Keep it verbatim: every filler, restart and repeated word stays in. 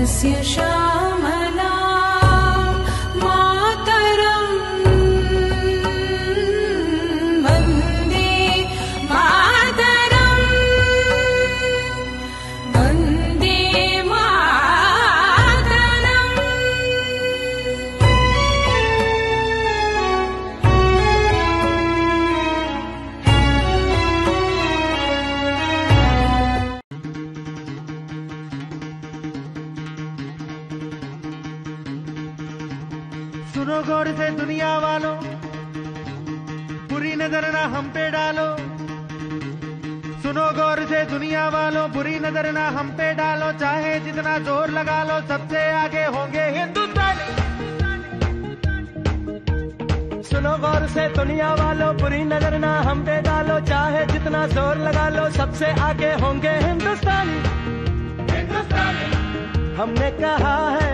भारतस्य श्यामला मातरम् वन्दे मातरम् वन्दे मातरम्। सुनो गौर से दुनिया वालों, बुरी नजर ना हम पे डालो। सुनो गौर से दुनिया वालों, बुरी नजर ना हम पे डालो। चाहे जितना जोर लगा लो, सबसे आगे होंगे हिंदुस्तानी। सुनो गौर से दुनिया वालों, बुरी नजर ना हम पे डालो। चाहे जितना जोर लगा लो, सबसे आगे होंगे हिंदुस्तानी। हिंदुस्तानी हमने कहा है